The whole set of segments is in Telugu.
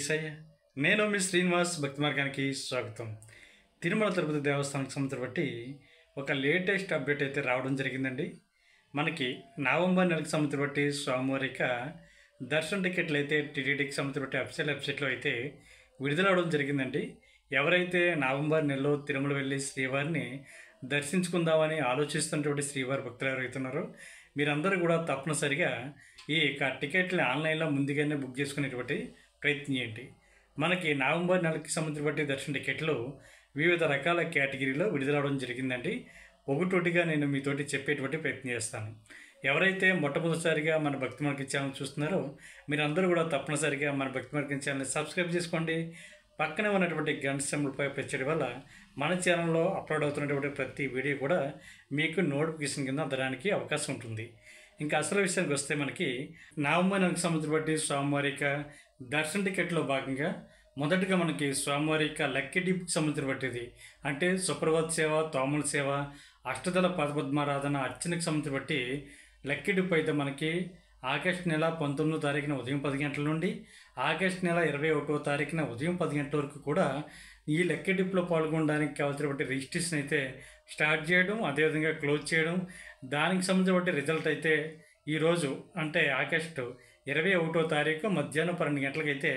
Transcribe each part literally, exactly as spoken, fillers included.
ఈసయ్య నేను మీ శ్రీనివాస్ భక్తి మార్గానికి స్వాగతం. తిరుమల తిరుపతి దేవస్థానానికి సంబంధించి బట్టి ఒక లేటెస్ట్ అప్డేట్ అయితే రావడం జరిగిందండి. మనకి నవంబర్ నెలకు సంబంధించి బట్టి స్వామివారిక దర్శన టికెట్లు అయితే టీటీడీకి సంబంధించి బట్టి అఫీషియల్ వెబ్సైట్లో అయితే విడుదల అవడం జరిగిందండి. ఎవరైతే నవంబర్ నెలలో తిరుమల వెళ్ళి శ్రీవారిని దర్శించుకుందామని ఆలోచిస్తున్నటువంటి శ్రీవారి భక్తులు ఎవరైతే ఉన్నారో మీరందరూ కూడా తప్పనిసరిగా ఈ యొక్క టికెట్ని ఆన్లైన్లో ముందుగానే బుక్ చేసుకునేటువంటి ప్రయత్నం చేయండి. మనకి నవంబర్ నెలకి సంబంధించి బట్టి దర్శన టికెట్లు వివిధ రకాల కేటగిరీలో విడుదలవడం జరిగిందండి. ఒకటోటిగా నేను మీతోటి చెప్పేటువంటి ప్రయత్నం చేస్తాను. ఎవరైతే మొట్టమొదటిసారిగా మన భక్తి మార్గం ఛానల్ చూస్తున్నారో మీరందరూ కూడా తప్పనిసరిగా మన భక్తి మార్గం ఛానల్ని సబ్స్క్రైబ్ చేసుకోండి. పక్కనే ఉన్నటువంటి గంట సింబల్పై ప్రెస్ చేయడం వల్ల మన ఛానల్లో అప్లోడ్ అవుతున్నటువంటి ప్రతి వీడియో కూడా మీకు నోటిఫికేషన్ కింద అందడానికి అవకాశం ఉంటుంది. ఇంకా అసలు విషయానికి వస్తే మనకి నవంబర్ నెలకు సంబంధించి బట్టి స్వామివారిక దర్శన టికెట్లో భాగంగా మొదటగా మనకి స్వామివారిక లక్కీ డిప్కి సంబంధించి బట్టిది అంటే సుప్రభాత్ సేవ, తోముల సేవ, అష్టదళ పదపద్మారాధన, అర్చనకు సంబంధించి బట్టి లక్కీ డిప్ అయితే మనకి ఆగస్టు నెల పంతొమ్మిదో తారీఖున ఉదయం పది గంటల నుండి ఆగస్టు నెల ఇరవై ఒకటో తారీఖున ఉదయం పది గంటల వరకు కూడా ఈ లక్కీ డిప్లో పాల్గొనడానికి కావాల్సినటువంటి రిజిస్ట్రేషన్ అయితే స్టార్ట్ చేయడం, అదేవిధంగా క్లోజ్ చేయడం, దానికి సంబంధించిన రిజల్ట్ అయితే ఈరోజు అంటే ఆగస్టు ఇరవై ఒకటో తారీఖు మధ్యాహ్నం పన్నెండు గంటలకైతే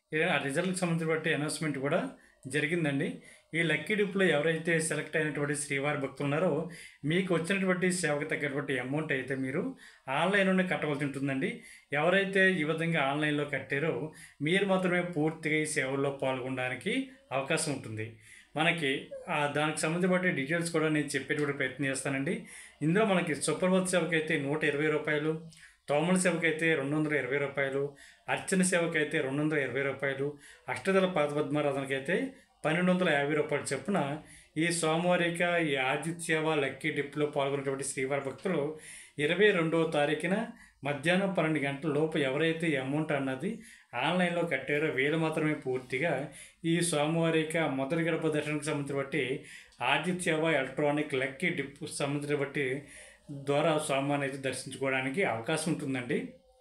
ఆ రిజల్ట్కి సంబంధించి బట్టి అనౌన్స్మెంట్ కూడా జరిగిందండి. ఈ లక్కీ డిప్లో ఎవరైతే సెలెక్ట్ అయినటువంటి శ్రీవారి భక్తులు ఉన్నారో మీకు వచ్చినటువంటి సేవకు తగ్గటువంటి అమౌంట్ అయితే మీరు ఆన్లైన్లోనే కట్టవలసి ఉంటుందండి. ఎవరైతే ఈ విధంగా ఆన్లైన్లో కట్టారో మీరు మాత్రమే పూర్తిగా ఈ సేవల్లో పాల్గొనడానికి అవకాశం ఉంటుంది. మనకి దానికి సంబంధించి బట్టి డీటెయిల్స్ కూడా నేను చెప్పేటువంటి ప్రయత్నం చేస్తానండి. ఇందులో మనకి సుప్రభాత్ సేవకి అయితే నూట ఇరవై రూపాయలు, తోమల సేవకైతే రెండు వందల ఇరవై రూపాయలు, అర్చన సేవకైతే రెండు వందల ఇరవై రూపాయలు, అష్టదళ పాదపద్మారాధనకైతే పన్నెండు వందల యాభై రూపాయలు చొప్పున ఈ సోమవారిక ఈ ఆదిత్య సేవ లక్కీ డిప్లో పాల్గొన్నటువంటి శ్రీవారి భక్తులు ఇరవై రెండవ తారీఖున మధ్యాహ్నం పన్నెండు గంటల లోపు ఎవరైతే ఈ అమౌంట్ అన్నది ఆన్లైన్లో కట్టారో వీళ్ళు మాత్రమే పూర్తిగా ఈ సోమవారిక మొదటి గడప దర్శనానికి సంబంధించి బట్టి ఆదిత్య సేవ ఎలక్ట్రానిక్ లక్కీ డిప్ సంబంధించి బట్టి ద్వారా స్వామివారిని అయితే దర్శించుకోవడానికి అవకాశం ఉంటుందండి.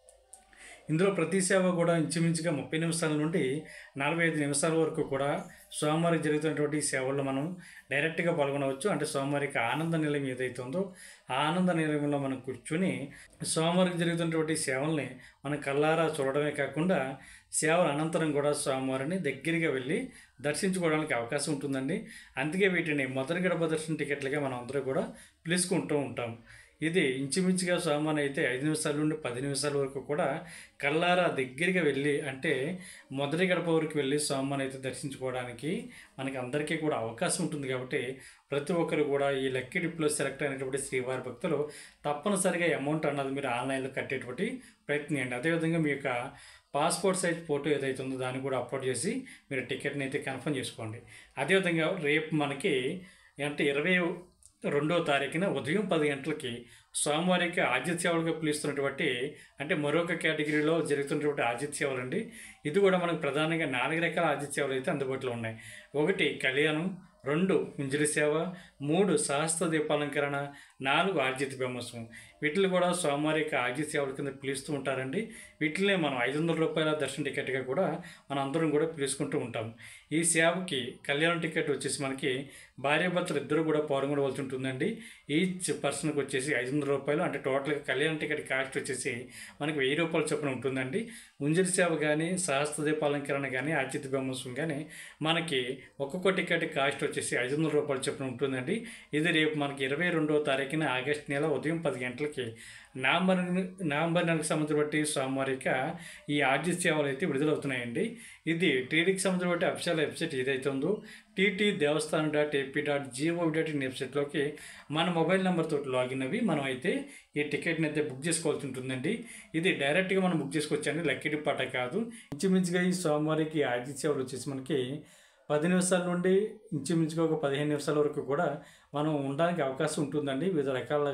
ఇందులో ప్రతి సేవ కూడా ఇంచుమించుగా ముప్పై నిమిషాల నుండి నలభై ఐదు నిమిషాల వరకు కూడా స్వామివారికి జరుగుతున్నటువంటి సేవల్లో మనం డైరెక్ట్గా పాల్గొనవచ్చు. అంటే స్వామివారికి ఆనంద నిలయం ఏదైతే ఉందో ఆ ఆనంద నిలయంలో మనం కూర్చొని స్వామివారికి జరుగుతున్నటువంటి సేవల్ని మనం కళ్ళారా చూడడమే కాకుండా సేవల అనంతరం కూడా స్వామివారిని దగ్గరగా వెళ్ళి దర్శించుకోవడానికి అవకాశం ఉంటుందండి. అందుకే వీటిని మొదటి గడప దర్శన టికెట్లుగా మనం అందరూ కూడా పిలుచుకుంటూ ఉంటాం. ఇది ఇంచుమించుగా స్వామివారిని అయితే ఐదు నిమిషాల నుండి పది నిమిషాల వరకు కూడా కళ్ళారా దగ్గరగా వెళ్ళి అంటే మొదటి గడప వరకు వెళ్ళి స్వామివారిని అయితే దర్శించుకోవడానికి మనకి అందరికీ కూడా అవకాశం ఉంటుంది. కాబట్టి ప్రతి ఒక్కరు కూడా ఈ లక్కీ డిప్లో సెలెక్ట్ అయినటువంటి శ్రీవారి భక్తులు తప్పనిసరిగా అమౌంట్ అన్నది మీరు ఆన్లైన్లో కట్టేటువంటి ప్రయత్నం చేయండి. అదేవిధంగా మీ యొక్క పాస్పోర్ట్ సైజ్ ఫోటో ఏదైతే ఉందో దాన్ని కూడా అప్లోడ్ చేసి మీరు టికెట్ని అయితే కన్ఫర్మ్ చేసుకోండి. అదేవిధంగా రేపు మనకి అంటే ఇరవై రెండవ తారీఖున ఉదయం పది గంటలకి స్వామివారికి ఆదిత్య సేవలుగా పిలుస్తున్నటువంటి అంటే మరొక కేటగిరీలో జరుగుతున్నటువంటి ఆదిత్య సేవలు అండి. ఇది కూడా మనకు ప్రధానంగా నాలుగు రకాల ఆదిత్య సేవలు అయితే అందుబాటులో ఉన్నాయి. ఒకటి కళ్యాణం, రెండు కుంజలి సేవ, మూడు సహస్ర దీపాలంకరణ, నాలుగు ఆర్జిత బ్రహ్మోత్సవం. వీటిని కూడా స్వామివారికి ఆర్జిత సేవల కింద పిలుస్తూ ఉంటారండి. వీటినే మనం ఐదు వందల రూపాయల దర్శన టికెట్గా కూడా మనం అందరం కూడా పిలుచుకుంటూ ఉంటాం. ఈ సేవకి కళ్యాణ టికెట్ వచ్చేసి మనకి భార్యాభర్తలు ఇద్దరు కూడా పాల్గొనవలసి ఉంటుందండి. ఈచ్ పర్సన్కి వచ్చేసి ఐదు వందల రూపాయలు అంటే టోటల్గా కళ్యాణ టికెట్ కాస్ట్ వచ్చేసి మనకి వెయ్యి రూపాయలు చొప్పున ఉంటుందండి. ముంజలి సేవ కానీ సహస్ర దీపాలంకరణ కానీ ఆర్జిత బ్రహ్మోత్సవం కానీ మనకి ఒక్కొక్క టికెట్ కాస్ట్ వచ్చేసి ఐదు వందల రూపాయలు చొప్పున ఉంటుందండి. ఇది రేపు మనకి ఇరవై రెండవ తారీఖున ఆగస్టు నెల ఉదయం పది గంటలకి నవంబర్ నవంబర్ నెలకు సంబంధించి బట్టి స్వామివారిక ఈ ఆర్జిత సేవలు అయితే విడుదలవుతున్నాయండి. ఇది టీటీడీకి సంబంధించి బట్టి అఫీషియల్ వెబ్సైట్ ఏదైతే ఉందో T T Devasthanam dot A P dot G O V dot in వెబ్సైట్లోకి మన మొబైల్ నెంబర్తో లాగిన్ అవి మనం అయితే ఈ టికెట్ని అయితే బుక్ చేసుకోవాల్సి ఉంటుందండి. ఇది డైరెక్ట్గా మనం బుక్ చేసుకోవచ్చండి, లక్కీ డిప్ అట కాదు. ఇంచుమించుగా ఈ స్వామివారికి ఆర్జిత సేవలు వచ్చేసి మనకి పది నిమిషాల నుండి ఇంచుమించుగా ఒక పదిహేను నిమిషాల వరకు కూడా మనం ఉండడానికి అవకాశం ఉంటుందండి. వివిధ రకాల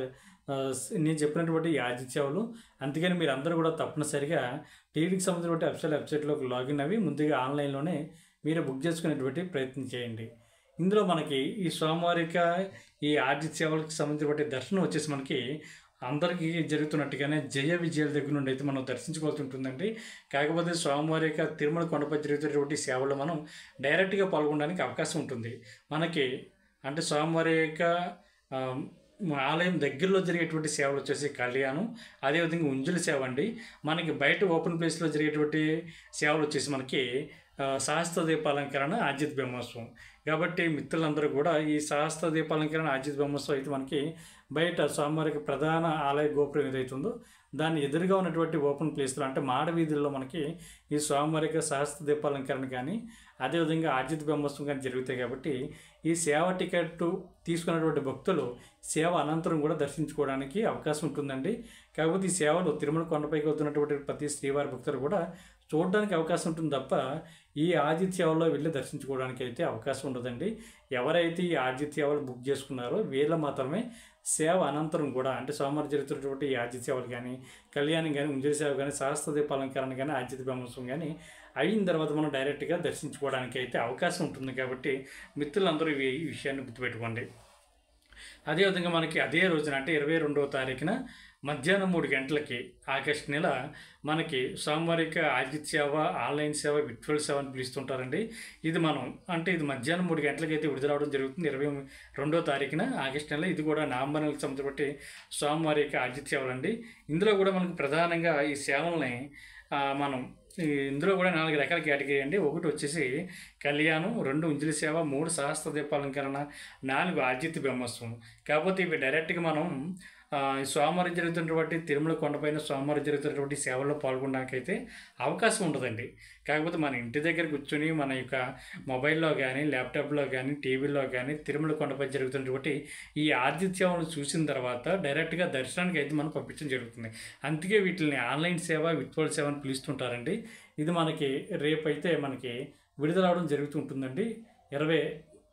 నేను చెప్పినటువంటి ఈ ఆర్జిత సేవలు. అందుకని మీరు అందరూ కూడా తప్పనిసరిగా టీవీకి సంబంధించిన అఫీషియల్ వెబ్సైట్లోకి లాగిన్ అవి ముందుగా ఆన్లైన్లోనే మీరు బుక్ చేసుకునేటువంటి ప్రయత్నం చేయండి. ఇందులో మనకి ఈ స్వామివారిక ఈ ఆర్జిత సేవలకు సంబంధించిన దర్శనం వచ్చేసి మనకి అందరికీ జరుగుతున్నట్టుగానే జయ విజయాల దగ్గర నుండి అయితే మనం దర్శించుకోవాల్సి ఉంటుందండి. కాకపోతే స్వామివారి యొక్క తిరుమల కొండపై జరుగుతున్నటువంటి సేవల్లో మనం డైరెక్ట్గా పాల్గొనడానికి అవకాశం ఉంటుంది. మనకి అంటే స్వామివారి యొక్క ఆ, ఆలయం దగ్గరలో జరిగేటువంటి సేవలు వచ్చేసి కళ్యాణం, అదేవిధంగా ఉంజుల సేవ అండి. మనకి బయట ఓపెన్ ప్లేస్లో జరిగేటువంటి సేవలు వచ్చేసి మనకి ఆ, సహస్ర దీపాలంకరణ ఆజిత్ బ్రహ్మోత్సవం. కాబట్టి మిత్రులందరూ కూడా ఈ సహస్ర దీపాలంకరణ ఆజిత్ బ్రహ్మోత్సవం అయితే మనకి బయట స్వామివారికి ప్రధాన ఆలయ గోపురం ఏదైతే ఉందో దాని ఎదురుగా ఉన్నటువంటి ఓపెన్ ప్లేస్లో అంటే మాడ వీధుల్లో మనకి ఈ స్వామివారికి సహస్ర దీపాలంకరణ కానీ అదేవిధంగా ఆజిత్ బ్రహ్మోత్సవం కానీ జరుగుతాయి. కాబట్టి ఈ సేవ టికెట్ తీసుకున్నటువంటి భక్తులు సేవ అనంతరం కూడా దర్శించుకోవడానికి అవకాశం ఉంటుందండి. కాకపోతే ఈ సేవలు తిరుమల కొండపైకి వస్తున్నటువంటి ప్రతి శ్రీవారి భక్తులు కూడా చూడడానికి అవకాశం ఉంటుంది తప్ప ఈ ఆజిత్ సేవలో వెళ్ళి దర్శించుకోవడానికి అయితే అవకాశం ఉండదండి. ఎవరైతే ఈ ఆజిత్ సేవలు బుక్ చేసుకున్నారో వీళ్ళ మాత్రమే సేవ అనంతరం కూడా అంటే సోమవారం జరుగుతున్నటువంటి ఈ ఆజిత్ సేవలు కానీ కళ్యాణం కానీ ఉంజలి సేవ కానీ సహస్ర దీపాలంకరణ కానీ ఆజిత్ బ్రహ్మోత్సవం కానీ అయిన తర్వాత మనం డైరెక్ట్గా దర్శించుకోవడానికి అయితే అవకాశం ఉంటుంది. కాబట్టి మిత్రులందరూ ఈ విషయాన్ని గుర్తుపెట్టుకోండి. అదేవిధంగా మనకి అదే రోజున అంటే ఇరవై రెండవ తారీఖున మధ్యాహ్నం మూడు గంటలకి ఆగస్టు నెల మనకి సోమవారిక ఆజిత్ సేవ ఆన్లైన్ సేవ విట్వల్ సేవ అని పిలుస్తుంటారండి. ఇది మనం అంటే ఇది మధ్యాహ్నం మూడు గంటలకి అయితే విడుదలవడం జరుగుతుంది ఇరవై రెండో తారీఖున ఆగస్టు నెల. ఇది కూడా నవంబర్ నెలకు సంబంధపట్టి సోమవారిక ఆజిత్ సేవలు అండి. ఇందులో కూడా మనకు ప్రధానంగా ఈ సేవల్ని మనం ఇందులో కూడా నాలుగు రకాల కేటగిరీ అండి. ఒకటి వచ్చేసి కళ్యాణం, రెండు ఉంజలి సేవ, మూడు సహస్ర దీపాలంకరణ, నాలుగు ఆజిత్ బ్రహ్మోత్సవం. కాకపోతే ఇవి డైరెక్ట్గా మనం సోమవారం జరుగుతున్నటువంటి తిరుమల కొండపైన సోమవారం జరుగుతున్నటువంటి సేవల్లో పాల్గొనడానికి అయితే అవకాశం ఉండదండి. కాకపోతే మన ఇంటి దగ్గర కూర్చొని మన యొక్క మొబైల్లో కానీ ల్యాప్టాప్లో కానీ టీవీలో కానీ తిరుమల కొండపై జరుగుతున్నటువంటి ఈ ఆజిత్ సేవలను చూసిన తర్వాత డైరెక్ట్గా దర్శనానికి అయితే మనం పంపించడం జరుగుతుంది. అందుకే వీటిని ఆన్లైన్ సేవ విట్వల్ సేవ అని పిలుస్తుంటారండి. ఇది మనకి రేపైతే మనకి విడుదలవడం జరుగుతుంటుందండి ఇరవై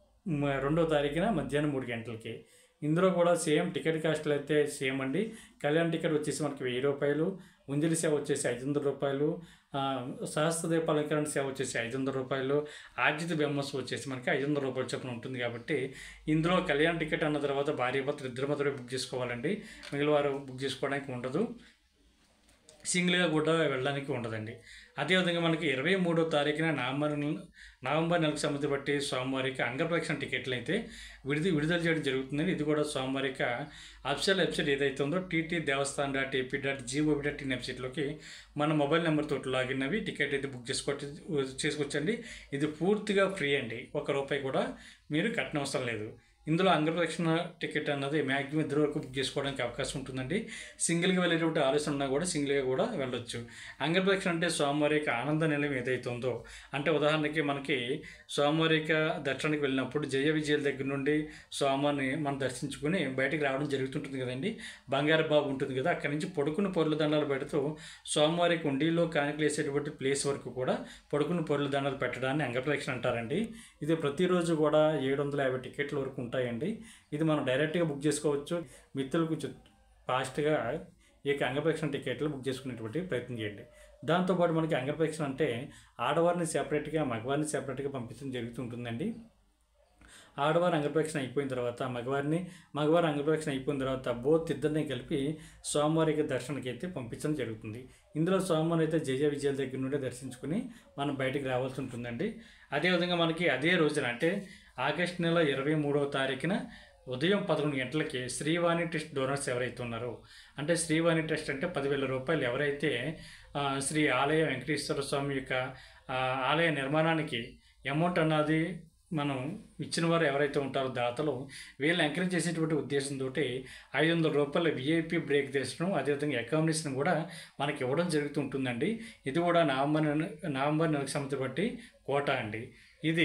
రెండో తారీఖున మధ్యాహ్నం మూడు గంటలకి. ఇందులో కూడా సేమ్ టికెట్ కాస్ట్లు అయితే సేమ్ అండి. కళ్యాణ టికెట్ వచ్చేసి మనకి వెయ్యి రూపాయలు, ఉంజలి సేవ వచ్చేసి ఐదు వందల రూపాయలు, సహస్ర దీపాలంకరణ సేవ వచ్చేసి ఐదు వందల రూపాయలు, ఆజిత్ బ్రహ్మోత్సవం వచ్చేసి మనకి ఐదు వందల రూపాయలు చొప్పున ఉంటుంది. కాబట్టి ఇందులో కళ్యాణ టికెట్ అన్న తర్వాత భార్య భర్తలు ఇద్దరు మాత్రమే బుక్ చేసుకోవాలండి. మిగిలిన వారు బుక్ చేసుకోవడానికి ఉండదు, సింగిల్గా కూడా వెళ్ళడానికి ఉండదండి. అదేవిధంగా మనకి ఇరవై మూడో తారీఖున నవంబర్ నవంబర్ నెలకు సంబంధించి బట్టి సోమవారికి అంగప్రదక్షిణ టికెట్లు అయితే విడుదల విడుదల చేయడం జరుగుతుందండి. ఇది కూడా సోమవారిక అఫిషియల్ వెబ్సైట్ ఏదైతే ఉందో T T Devasthan dot A P dot G O V dot in వెబ్సైట్లోకి మన మొబైల్ నెంబర్ తోటి లాగిన్ అవి టికెట్ అయితే బుక్ చేసుకో చేసుకోవచ్చండి. ఇది పూర్తిగా ఫ్రీ అండి, ఒక రూపాయి కూడా మీరు కట్టనవసరం లేదు. ఇందులో అంగప్రదక్షిణ టికెట్ అన్నది మ్యాక్సిమం ఇద్దరు వరకు బుక్ చేసుకోవడానికి అవకాశం ఉంటుందండి. సింగిల్గా వెళ్ళేటువంటి ఆలోచన ఉన్నా కూడా సింగిల్గా కూడా వెళ్ళొచ్చు. అంగప్రదక్షిణ అంటే సోమవారిక ఆనంద నిలయం ఏదైతే ఉందో అంటే ఉదాహరణకి మనకి సోమవారిక దర్శనానికి వెళ్ళినప్పుడు జయ విజయాల దగ్గర నుండి స్వామిని మనం దర్శించుకుని బయటికి రావడం జరుగుతుంటుంది కదండి. బంగారు బాబు ఉంటుంది కదా, అక్కడి నుంచి పడుకుని పొర్ల దండాలు పెడుతూ సోమవారికి ఉండిలో కానుకలు వేసేటువంటి ప్లేస్ వరకు కూడా పడుకుని పొర్ల దండాలు పెట్టడాన్ని అంగప్రదక్షిణ అంటారండి. ఇది ప్రతిరోజు కూడా ఏడు వందల యాభై టికెట్ల వరకు ఉంటాయండి. ఇది మనం డైరెక్ట్గా బుక్ చేసుకోవచ్చు. మిత్రులకు ఫాస్ట్గా ఈ యొక్క అంగప్రదక్షిణ టికెట్లు బుక్ చేసుకునేటువంటి ప్రయత్నం చేయండి. దాంతోపాటు మనకి అంగప్రదక్షిణ అంటే ఆడవారిని సెపరేట్గా మగవారిని సెపరేట్గా పంపించడం జరుగుతుంటుందండి. ఆడవారి అంగప్రదక్షిణ అయిపోయిన తర్వాత మగవారిని మగవారి అంగప్రదక్షిణ అయిపోయిన తర్వాత బోత్ ఇద్దరిని కలిపి సోమవారికి దర్శనానికి అయితే పంపించడం జరుగుతుంది. ఇందులో సోమవారం అయితే జయ విజయాల దగ్గర నుండి దర్శించుకుని మనం బయటికి రావాల్సి ఉంటుందండి. అదేవిధంగా మనకి అదే రోజున అంటే ఆగస్టు నెల ఇరవై మూడవ తారీఖున ఉదయం పదకొండు గంటలకి శ్రీవాణి ట్రస్ట్ డోనర్స్ ఎవరైతే ఉన్నారో అంటే శ్రీవాణి ట్రస్ట్ అంటే పదివేల రూపాయలు ఎవరైతే శ్రీ ఆలయ వెంకటేశ్వర స్వామి యొక్క ఆలయ నిర్మాణానికి అమౌంట్ అన్నది మనం ఇచ్చిన వారు ఎవరైతే ఉంటారో దాతలు వీళ్ళని ఎంకరేజ్ చేసేటువంటి ఉద్దేశంతో ఐదు వందల రూపాయల విఐపి బ్రేక్ దర్శనం అదేవిధంగా అకామిడేషన్ కూడా మనకి ఇవ్వడం జరుగుతుంటుందండి. ఇది కూడా నవంబర్ నవంబర్ నెలకు సంబంధించి బట్టి కోటా అండి. ఇది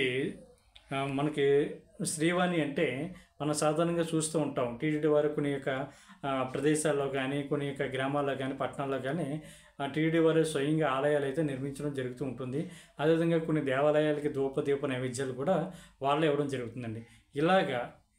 మనకి శ్రీవాణి అంటే మనం సాధారణంగా చూస్తూ ఉంటాం టీటీడీ వారు కొన్ని యొక్క ప్రదేశాల్లో కానీ కొన్ని యొక్క గ్రామాల్లో కానీ పట్టణాల్లో కానీ టీటీడీ వారు స్వయంగా ఆలయాలు అయితే నిర్మించడం జరుగుతూ ఉంటుంది. అదేవిధంగా కొన్ని దేవాలయాలకి ధూపదీప నైవేద్యాలు కూడా వాళ్ళే ఇవ్వడం జరుగుతుందండి. ఇలాగా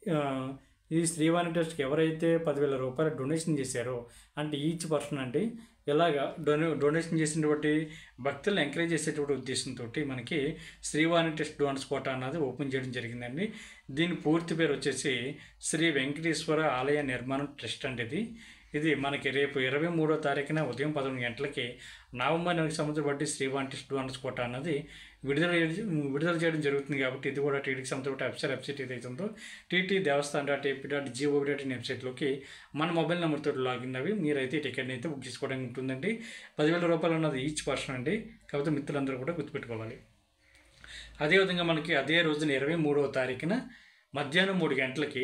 ఈ శ్రీవాణి ట్రస్ట్కి ఎవరైతే పదివేల రూపాయలు డొనేషన్ చేశారో అంటే ఈచ్ పర్సన్ అండి ఇలాగా డొనే డొనేషన్ చేసినటువంటి భక్తులను ఎంకరేజ్ చేసేటువంటి ఉద్దేశంతో మనకి శ్రీవాణి ట్రస్ట్ డోనర్స్ కోటా అన్నది ఓపెన్ చేయడం జరిగిందండి. దీని పూర్తి పేరు వచ్చేసి శ్రీ వెంకటేశ్వర ఆలయ నిర్మాణం ట్రస్ట్ అండి. ఇది ఇది మనకి రేపు ఇరవై మూడో తారీఖున ఉదయం పదకొండు గంటలకి నవంబర్ నెలకు సంబంధించిన బట్టి శ్రీవాంటి అడ్వాన్స్ కోట అన్నది విడుదల విడుదల చేయడం జరుగుతుంది. కాబట్టి ఇది కూడా టీటీకి సంబంధించిన వెబ్సైట్ వెబ్సైట్ ఏదైతే ఉందో T T Devasthan dot A P dot G O V dot in వెబ్సైట్లోకి మన మొబైల్ నెంబర్తో లాగిన్ అవి మీరైతే ఈ టికెట్ని అయితే బుక్ చేసుకోవడానికి ఉంటుందండి. పదివేల రూపాయలు అన్నది ఈచ్ పర్సన్ అండి. కాబట్టి మిత్రులందరూ కూడా గుర్తుపెట్టుకోవాలి. అదేవిధంగా మనకి అదే రోజున ఇరవై మూడవ తారీఖున మధ్యాహ్నం మూడు గంటలకి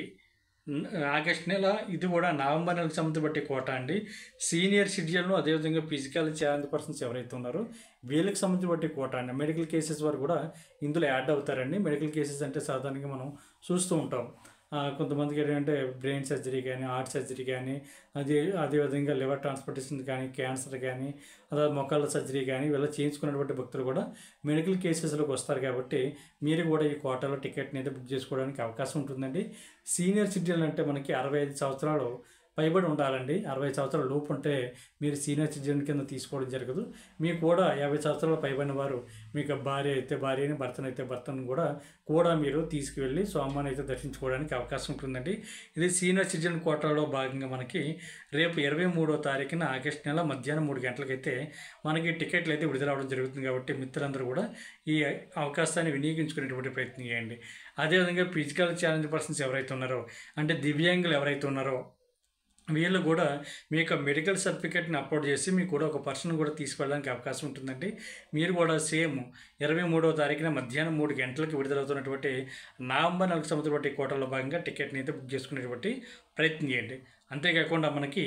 ఆగస్ట్ నెల ఇది కూడా నవంబర్ నెలకు సంబంధించి బట్టి కోట అండి. సీనియర్ సిటిజన్లు అదేవిధంగా ఫిజికల్ ఛాలెంజ్ పర్సన్స్ ఎవరైతే ఉన్నారో వీళ్ళకి సంబంధించి బట్టి కోట అండి. మెడికల్ కేసెస్ వారు కూడా ఇందులో యాడ్ అవుతారండి. మెడికల్ కేసెస్ అంటే సాధారణంగా మనం చూస్తూ ఉంటాం. కొంతమందికి ఏంటంటే బ్రెయిన్ సర్జరీ కానీ హార్ట్ సర్జరీ కానీ అదే అదేవిధంగా లివర్ ట్రాన్స్ప్లాంటేషన్ కానీ క్యాన్సర్ కానీ అదే మొక్కల సర్జరీ కానీ వీళ్ళ చేయించుకున్నటువంటి భక్తులు కూడా మెడికల్ కేసెస్లోకి వస్తారు. కాబట్టి మీరు కూడా ఈ కోటాలో టికెట్ని అయితే బుక్ చేసుకోవడానికి అవకాశం ఉంటుందండి. సీనియర్ సిటిజన్ అంటే మనకి అరవై ఐదు సంవత్సరాలు పైబడి ఉండాలండి. అరవై సంవత్సరాల లోపు ఉంటే మీరు సీనియర్ సిటిజన్ కింద తీసుకోవడం జరగదు. మీకు కూడా యాభై సంవత్సరాల పైబడిన వారు మీకు భార్య అయితే భార్యని భర్తను అయితే భర్తను కూడా కూడా మీరు తీసుకువెళ్ళి స్వామిని అయితే దర్శించుకోవడానికి అవకాశం ఉంటుందండి. ఇది సీనియర్ సిటిజన్ కోటాలో భాగంగా మనకి రేపు ఇరవై మూడో తారీఖున ఆగస్ట్ నెల మధ్యాహ్నం మూడు గంటలకైతే మనకి టికెట్లు అయితే విడుదలవడం జరుగుతుంది. కాబట్టి మిత్రులందరూ కూడా ఈ అవకాశాన్ని వినియోగించుకునేటువంటి ప్రయత్నం చేయండి. అదేవిధంగా ఫిజికల్ ఛాలెంజ్ పర్సన్స్ ఎవరైతే ఉన్నారో అంటే దివ్యాంగులు ఎవరైతే ఉన్నారో వీళ్ళు కూడా మీ యొక్క మెడికల్ సర్టిఫికేట్ని అప్లోడ్ చేసి మీకు కూడా ఒక పర్సన్ కూడా తీసుకెళ్ళడానికి అవకాశం ఉంటుందండి. మీరు కూడా సేమ్ ఇరవై మూడవ తారీఖున మధ్యాహ్నం మూడు గంటలకు విడుదలవుతున్నటువంటి నవంబర్ నెలకు సంబంధించిన కోటలో భాగంగా టికెట్ని అయితే బుక్ చేసుకునేటువంటి ప్రయత్నం చేయండి. అంతేకాకుండా మనకి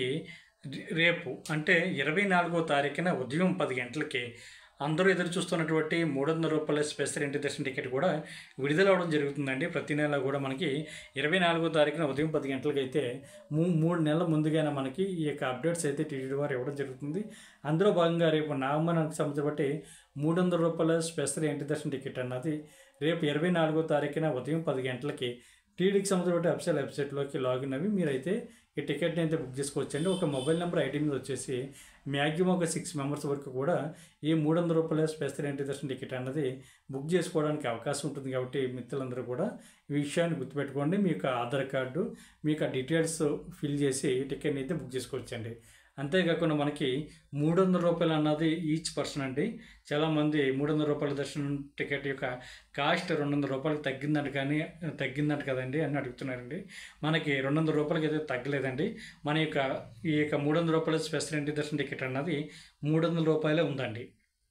రేపు అంటే ఇరవై నాలుగో తారీఖున ఉదయం పది గంటలకి అందరూ ఎదురు చూస్తున్నటువంటి మూడు వందల రూపాయల స్పెషల్ ఎంట్రీ దర్శన టికెట్ కూడా విడుదల అవడం జరుగుతుందండి. ప్రతి నెల కూడా మనకి ఇరవై నాలుగో తారీఖున ఉదయం పది గంటలకు అయితే మూ మూడు నెలల ముందుగానే మనకి ఈ యొక్క అప్డేట్స్ అయితే టీటీడీ వారు ఇవ్వడం జరుగుతుంది. అందులో భాగంగా రేపు నవంబర్ నెలకు సంబంధించి బట్టి మూడు వందల రూపాయల స్పెషల్ ఎంట్రీ దర్శన టికెట్ అన్నది రేపు ఇరవై నాలుగో తారీఖున ఉదయం పది గంటలకి టీటీడీకి సంబంధించిన వెబ్సైట్ వెబ్సైట్లోకి లాగిన్ అవి మీరైతే ఈ టికెట్ని అయితే బుక్ చేసుకోవచ్చండి. ఒక మొబైల్ నెంబర్ ఐడి మీద వచ్చేసి మ్యాక్సిమం ఒక సిక్స్ మెంబర్స్ వరకు కూడా ఈ మూడు వందల రూపాయల స్పెషల్ ఎంట్రీ దర్శన టికెట్ అన్నది బుక్ చేసుకోవడానికి అవకాశం ఉంటుంది. కాబట్టి మిత్రులందరూ కూడా ఈ విషయాన్ని గుర్తుపెట్టుకోండి. మీ యొక్క ఆధార్ కార్డు మీ యొక్క డీటెయిల్స్ ఫిల్ చేసి టికెట్ని అయితే బుక్ చేసుకోవచ్చండి. అంతేకాకుండా మనకి మూడు వందల రూపాయలు అన్నది ఈచ్ పర్సన్ అండి. చాలామంది మూడు వందల రూపాయల దర్శనం టికెట్ యొక్క కాస్ట్ రెండు వందల రూపాయలకు తగ్గిందంట కానీ తగ్గిందంట కదండి అని అడుగుతున్నారండి. మనకి రెండు వందల రూపాయలకి అయితే తగ్గలేదండి. మన యొక్క ఈ యొక్క మూడు వందల రూపాయల స్పెషల్ ఎంట్రీ దర్శన టికెట్ అన్నది మూడు వందల రూపాయలే ఉందండి.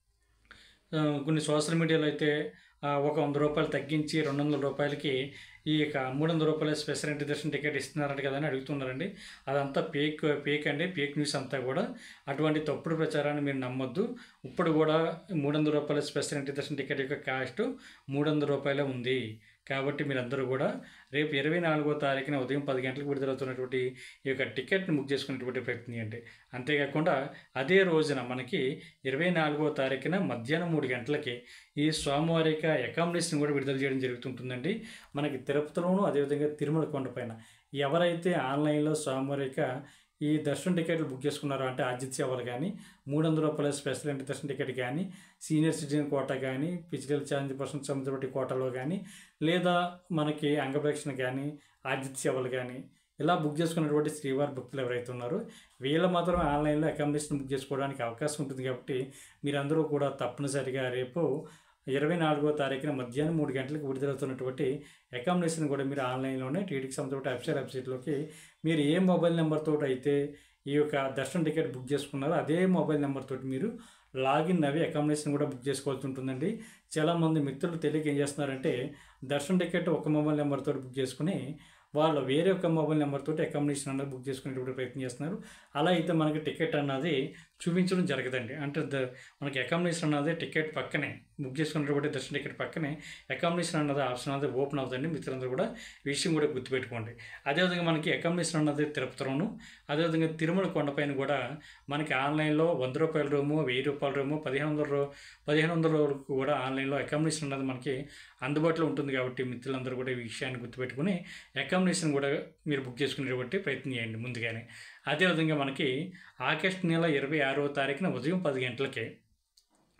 కొన్ని సోషల్ మీడియాలో అయితే ఒక వంద రూపాయలు తగ్గించి రెండు వందల రూపాయలకి ఈ యొక్క మూడు వందల రూపాయల స్పెషల్ ఎంట్రీ దర్శన టికెట్ ఇస్తున్నారంట కదా అని అడుగుతున్నారండి. అదంతా ఫేక్ ఫేక్ అండి. ఫేక్ న్యూస్ అంతా కూడా. అటువంటి తప్పుడు ప్రచారాన్ని మీరు నమ్మొద్దు. ఇప్పుడు కూడా మూడు వందల రూపాయల స్పెషల్ ఎంట్రీ దర్శన టికెట్ యొక్క కాస్ట్ మూడు వందల రూపాయలే ఉంది. కాబట్టి మీరందరూ కూడా రేపు ఇరవై నాలుగో తారీఖున ఉదయం పది గంటలకు విడుదలవుతున్నటువంటి ఈ యొక్క టికెట్ని బుక్ చేసుకునేటువంటి ప్రయత్నం చేయండి. అంతేకాకుండా అదే రోజున మనకి ఇరవై నాలుగో తారీఖున మధ్యాహ్నం మూడు గంటలకి ఈ స్వామివారి యొక్క అకామిడేషన్ కూడా విడుదల చేయడం జరుగుతుంటుందండి. మనకి తిరుపతిలోను అదేవిధంగా తిరుమల కొండపైన ఎవరైతే ఆన్లైన్లో స్వామివారి యొక్క ఈ దర్శనం టికెట్లు బుక్ చేసుకున్నారో అంటే ఆర్జిత సేవలు కానీ మూడు వందల రూపాయల స్పెషల్ ఎంట్రీ దర్శన టికెట్ కానీ సీనియర్ సిటిజన్ కోటా కానీ ఫిజికల్ ఛాలెంజ్ పర్సన్ సంబంధించిన కోటాలో కానీ లేదా మనకి అంగప్రదక్షిణ కానీ ఆర్జిత సేవలు కానీ ఇలా బుక్ చేసుకున్నటువంటి శ్రీవారి భక్తులు ఎవరైతే ఉన్నారో వీళ్ళు మాత్రం ఆన్లైన్లో అకామిడేషన్ బుక్ చేసుకోవడానికి అవకాశం ఉంటుంది. కాబట్టి మీరందరూ కూడా తప్పనిసరిగా రేపు ఇరవై నాలుగో తారీఖున మధ్యాహ్నం మూడు గంటలకు విడుదలవుతున్నటువంటి అకామిడేషన్ కూడా మీరు ఆన్లైన్లోనే టీటీకి సంబంధించిన వెబ్సైట్ వెబ్సైట్లోకి మీరు ఏ మొబైల్ నెంబర్తో అయితే ఈ యొక్క దర్శనం టికెట్ బుక్ చేసుకున్నారో అదే మొబైల్ నెంబర్ తోటి మీరు లాగిన్ అవి అకామిడేషన్ కూడా బుక్ చేసుకోవాల్సి ఉంటుందండి. చాలామంది మిత్రులు తెలియక ఏం చేస్తున్నారంటే దర్శనం టికెట్ ఒక మొబైల్ నెంబర్ తోటి బుక్ చేసుకుని వాళ్ళు వేరే ఒక మొబైల్ నెంబర్ తోటి అకామిడేషన్ అన్నది బుక్ చేసుకునేటువంటి ప్రయత్నం చేస్తున్నారు. అలా అయితే మనకి టికెట్ అన్నది చూపించడం జరగదండి. అంటే ద మనకి అకామిడేషన్ అన్నది టికెట్ పక్కనే బుక్ చేసుకున్నటువంటి దర్శన టికెట్ పక్కనే అకామిడేషన్ అన్నది ఆప్షన్ అన్నది ఓపెన్ అవుతుందండి. మిత్రులందరూ కూడా విషయం కూడా గుర్తుపెట్టుకోండి. అదేవిధంగా మనకి అకామిడేషన్ అన్నది తిరుపతిలోను అదేవిధంగా తిరుమల కొండపైన కూడా మనకి ఆన్లైన్లో వంద రూపాయల రూము వెయ్యి రూపాయల రూము పదిహేను వందల రూ పదిహేను వందల వరకు కూడా ఆన్లైన్లో అకామిడేషన్ అన్నది మనకి అందుబాటులో ఉంటుంది. కాబట్టి మిత్రులందరూ కూడా ఈ విషయాన్ని గుర్తుపెట్టుకుని అకామిడేషన్ కూడా మీరు బుక్ చేసుకునేటువంటి ప్రయత్నం చేయండి ముందుగానే. అదేవిధంగా మనకి ఆగస్టు నెల ఇరవై ఆరవ తారీఖున ఉదయం పది గంటలకే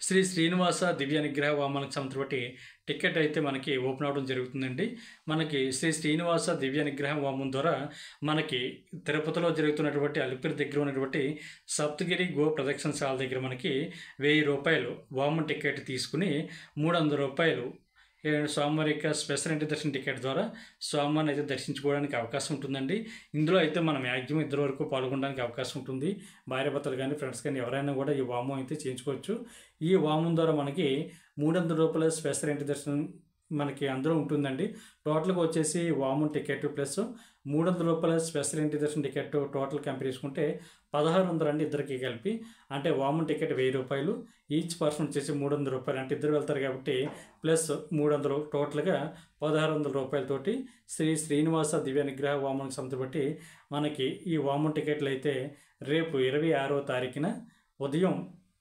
శ్రీ శ్రీనివాస దివ్య నిగ్రహ వామనకు సంబంధించి బట్టి టికెట్ అయితే మనకి ఓపెన్ అవడం జరుగుతుందండి. మనకి శ్రీ శ్రీనివాస దివ్య నిగ్రహ వామం ద్వారా మనకి తిరుపతిలో జరుగుతున్నటువంటి అలిపిరి దగ్గర ఉన్నటువంటి సప్తగిరి గో ప్రదక్షిణశాల దగ్గర మనకి వెయ్యి రూపాయలు వామన్ టికెట్ తీసుకుని మూడు వందల రూపాయలు స్వామివారి యొక్క స్పెషల్ ఎంట్రీ దర్శన టికెట్ ద్వారా స్వామివారిని అయితే దర్శించుకోవడానికి అవకాశం ఉంటుందండి. ఇందులో అయితే మనం మ్యాక్సిమం ఇద్దరు వరకు పాల్గొనడానికి అవకాశం ఉంటుంది. భార్యాభర్తలు కానీ ఫ్రెండ్స్ కానీ ఎవరైనా కూడా ఈ వామం అయితే చేయించుకోవచ్చు. ఈ వామం ద్వారా మనకి మూడు వందల రూపాయల స్పెషల్ ఎంట్రీ దర్శనం మనకి అందులో ఉంటుందండి. టోటల్గా వచ్చేసి వామన్ టికెట్ ప్లస్ మూడు వందల రూపాయల స్పెషల్ ఎంట్రీ దర్శన టికెట్ టోటల్ కంపేర్ చేసుకుంటే పదహారు వందలు అండి ఇద్దరికి కలిపి. అంటే వామన్ టికెట్ వెయ్యి రూపాయలు, ఈచ్ పర్సన్ వచ్చేసి మూడు వందల రూపాయలు, అంటే ఇద్దరు వెళ్తారు కాబట్టి ప్లస్ మూడు వందలు టోటల్గా పదహారు వందల రూపాయలతోటి శ్రీ శ్రీనివాస దివ్య నిగ్రహ వామనకు సంబంధించి బట్టి మనకి ఈ వామన్ టికెట్లు అయితే రేపు ఇరవై ఆరవ తారీఖున ఉదయం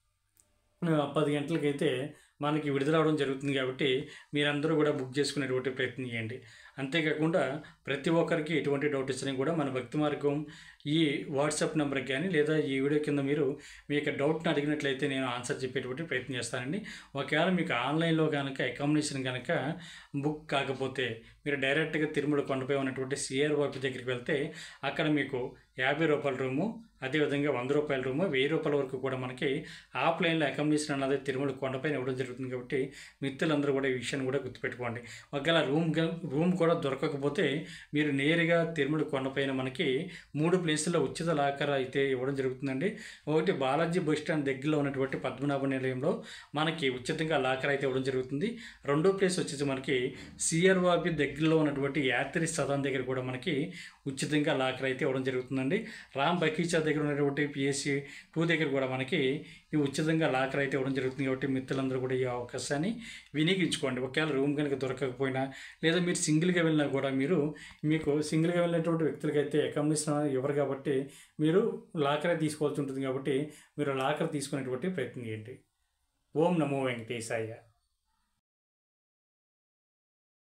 పది గంటలకైతే మనకి విడుదలవడం జరుగుతుంది. కాబట్టి మీరందరూ కూడా బుక్ చేసుకునేటువంటి ప్రయత్నం చేయండి. అంతేకాకుండా ప్రతి ఒక్కరికి ఎటువంటి డౌట్ ఇచ్చినా కూడా మన భక్తి మార్గం ఈ వాట్సాప్ నెంబర్కి కానీ లేదా ఈ వీడియో కింద మీరు మీ యొక్క డౌట్ని అడిగినట్లయితే నేను ఆన్సర్ చెప్పేటువంటి ప్రయత్నం చేస్తానండి. ఒకవేళ మీకు ఆన్లైన్లో కనుక అకామిడేషన్ కనుక బుక్ కాకపోతే మీరు డైరెక్ట్గా తిరుమల కొండపై ఉన్నటువంటి సిఆర్ వాపి దగ్గరికి వెళ్తే అక్కడ మీకు యాభై రూపాయల రూము, అదేవిధంగా వంద రూపాయల రూము, వెయ్యి రూపాయల వరకు కూడా మనకి ఆఫ్లైన్లో అకామిడేషన్ అన్నది తిరుమల కొండపైన ఇవ్వడం జరుగుతుంది. కాబట్టి మిత్రులందరూ కూడా ఈ విషయాన్ని కూడా గుర్తుపెట్టుకోండి. ఒకవేళ రూమ్ రూమ్ కూడా దొరకకపోతే మీరు నేరుగా తిరుమల కొండపైన మనకి మూడు ప్లేసుల్లో ఉచిత లాకర్ అయితే ఇవ్వడం జరుగుతుందండి. ఒకటి బాలాజీ బస్ స్టాండ్ దగ్గరలో ఉన్నటువంటి పద్మనాభ నిలయంలో మనకి ఉచితంగా లాకర్ అయితే ఇవ్వడం జరుగుతుంది. రెండో ప్లేస్ వచ్చేసి మనకి సిఆర్ వాపి దగ్గరలో ఉన్నటువంటి యాత్రి సదన్ దగ్గర కూడా మనకి ఉచితంగా లాకర్ అయితే ఇవ్వడం జరుగుతుందండి. రామ్ బకీచా దగ్గర ఉన్నటువంటి పిఎస్సి టూ దగ్గర కూడా మనకి ఈ ఉచితంగా లాకర్ అయితే ఇవ్వడం జరుగుతుంది. కాబట్టి మిత్రులందరూ కూడా ఈ అవకాశాన్ని వినియోగించుకోండి. ఒకవేళ రూమ్ కనుక దొరకకపోయినా లేదా మీరు సింగిల్గా వెళ్ళినా కూడా మీరు మీకు సింగిల్గా వెళ్ళినటువంటి వ్యక్తులకైతే అకామిడేషన్ ఇవ్వరు కాబట్టి మీరు లాకరే తీసుకోవాల్సి ఉంటుంది. కాబట్టి మీరు లాకర్ తీసుకునేటువంటి ప్రయత్నం చేయండి. ఓం నమో వెంకటేశాయ.